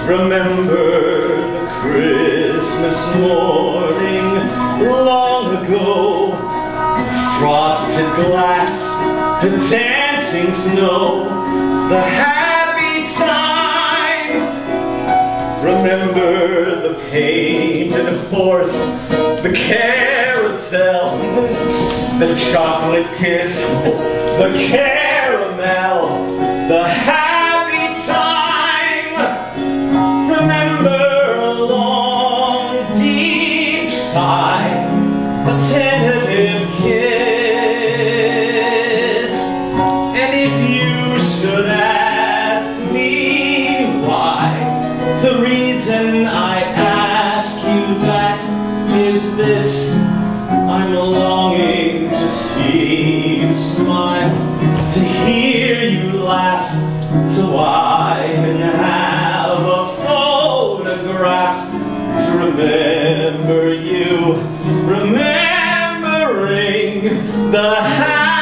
Remember the Christmas morning long ago, the frosted glass, the dancing snow, the happy time. Remember the painted horse, the carousel, the chocolate kiss, the caramel, the happy time. Remember a long, deep sigh, a tentative kiss. And if you should ask me why, the reason I ask you that is this: I'm longing to see you smile, to hear you laugh, so I can have a photograph to remember you, remembering the